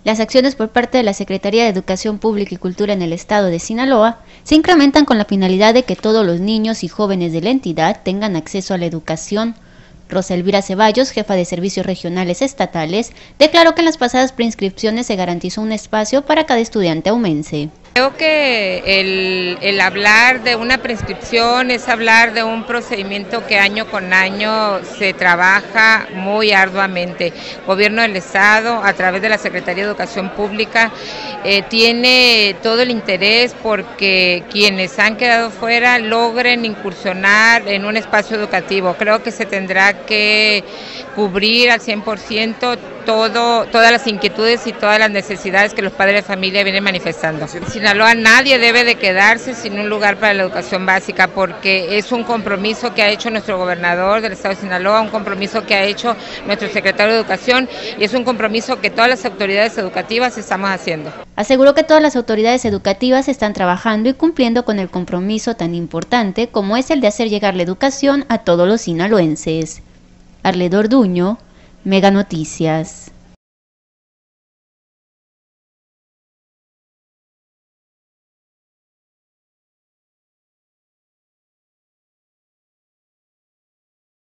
Las acciones por parte de la Secretaría de Educación Pública y Cultura en el estado de Sinaloa se incrementan con la finalidad de que todos los niños y jóvenes de la entidad tengan acceso a la educación. Rosa Elvira Ceballos, jefa de Servicios Regionales Estatales, declaró que en las pasadas preinscripciones se garantizó un espacio para cada estudiante aumense. Creo que el hablar de una prescripción es hablar de un procedimiento que año con año se trabaja muy arduamente. El Gobierno del Estado, a través de la Secretaría de Educación Pública, tiene todo el interés porque quienes han quedado fuera logren incursionar en un espacio educativo. Creo que se tendrá que cubrir al 100% todas las inquietudes y todas las necesidades que los padres de familia vienen manifestando. En Sinaloa nadie debe de quedarse sin un lugar para la educación básica porque es un compromiso que ha hecho nuestro gobernador del estado de Sinaloa, un compromiso que ha hecho nuestro secretario de Educación y es un compromiso que todas las autoridades educativas estamos haciendo. Aseguró que todas las autoridades educativas están trabajando y cumpliendo con el compromiso tan importante como es el de hacer llegar la educación a todos los sinaloenses. Arledo Orduño, Mega Noticias.